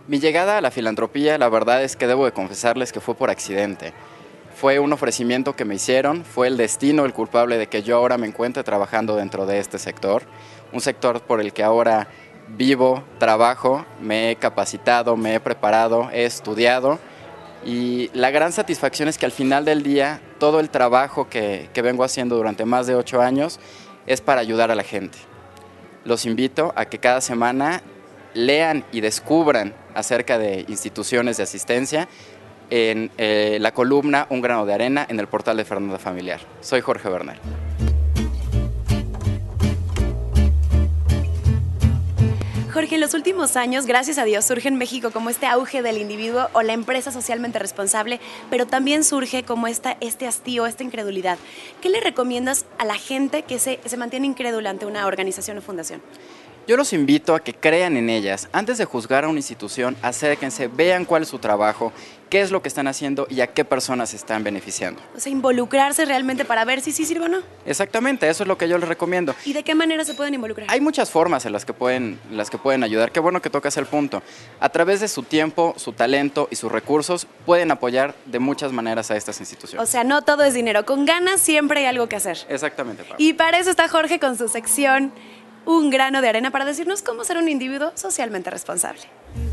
Mi llegada a la filantropía, la verdad es que debo de confesarles que fue por accidente. Fue un ofrecimiento que me hicieron, fue el destino el culpable de que yo ahora me encuentre trabajando dentro de este sector, un sector por el que ahora vivo, trabajo, me he capacitado, me he preparado, he estudiado y la gran satisfacción es que al final del día todo el trabajo que vengo haciendo durante más de 8 años es para ayudar a la gente. Los invito a que cada semana lean y descubran acerca de instituciones de asistencia en la columna Un grano de arena en el portal de Fernanda Familiar. Soy Jorge Bernal. Jorge, en los últimos años, gracias a Dios, surge en México como este auge del individuo o la empresa socialmente responsable, pero también surge como este hastío, esta incredulidad. ¿Qué le recomiendas a la gente que se mantiene incrédula ante una organización o fundación? Yo los invito a que crean en ellas. Antes de juzgar a una institución, acérquense, vean cuál es su trabajo, qué es lo que están haciendo y a qué personas se están beneficiando. O sea, involucrarse realmente para ver si sí sirve o no. Exactamente, eso es lo que yo les recomiendo. ¿Y de qué manera se pueden involucrar? Hay muchas formas en las que pueden ayudar. Qué bueno que tocas el punto. A través de su tiempo, su talento y sus recursos pueden apoyar de muchas maneras a estas instituciones. O sea, no todo es dinero. Con ganas siempre hay algo que hacer. Exactamente, Pablo. Y para eso está Jorge con su sección Un grano de arena para decirnos cómo ser un individuo socialmente responsable.